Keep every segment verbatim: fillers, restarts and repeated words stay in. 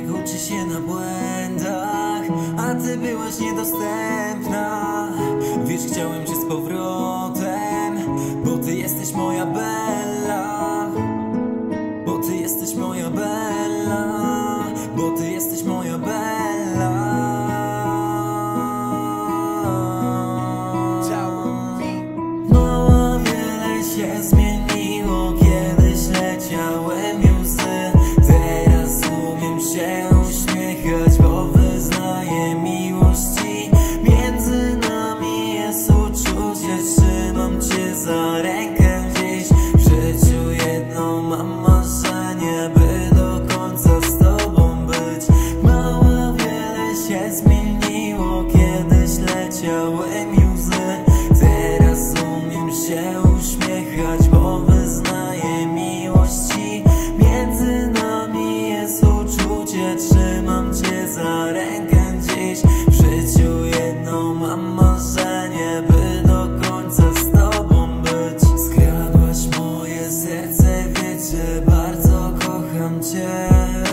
uczy się na błędach, a ty byłaś niedostępna. Wiesz, chciałem cię z powrotem, bo ty jesteś moja Bella. Bo ty jesteś moja Bella. Bo ty jesteś moja Bella. Mało wiele się zmieniło, kiedyś leciałem łzy. Teraz umiem się uśmiechać, bo wyznaję miłości. Między nami jest uczucie, trzymam cię za rękę gdzieś. W życiu jedno mam marzenie, by do końca z tobą być. Mało wiele się zmieniło, kiedyś leciałem łzy. Teraz umiem się uśmiechać, bo wyznaję miłości. Między nami jest uczucie, trzymam cię za rękę gdzieś. W życiu jedno mam marzenie, by do końca z tobą być. Skradłaś moje serce, wiecie, bardzo kocham cię.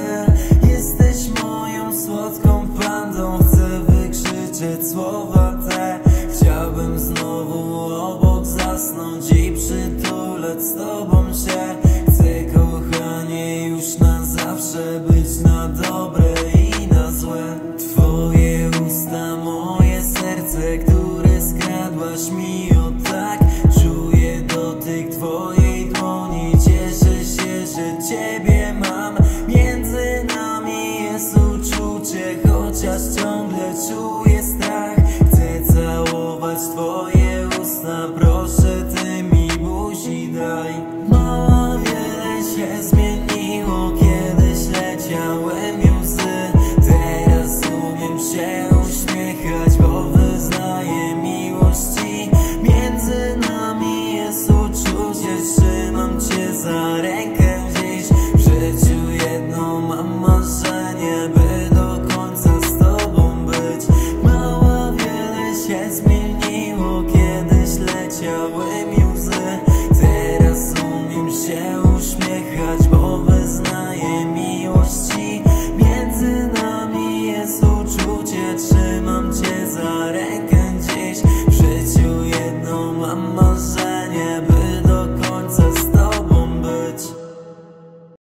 Jesteś moją słodką pandą, chcę wykrzyczeć słowa te. Chciałbym znowu obok zasnąć i przytulać z tobą się. Chcę, kochanie, już na zawsze być na dobre i na złe. Twoje usta, moje serce, które skradłaś mi o tak. Czuję dotyk twojej dłoni, cieszę się, że ciebie mam. Między nami jest uczucie, chociaż ciągle czuję strach. Chcę całować twoje usta, proszę, ty mi buzi daj. Mało wiele się zmieniło, kiedyś leciałem łzy. Teraz umiem się uśmiechać, bo wyznaję miłości. Między nami jest uczucie, trzymam cię za rękę gdzieś. W życiu jedno mam marzenie, by do końca z tobą być. Mało wiele się zmieniło, kiedyś leciałem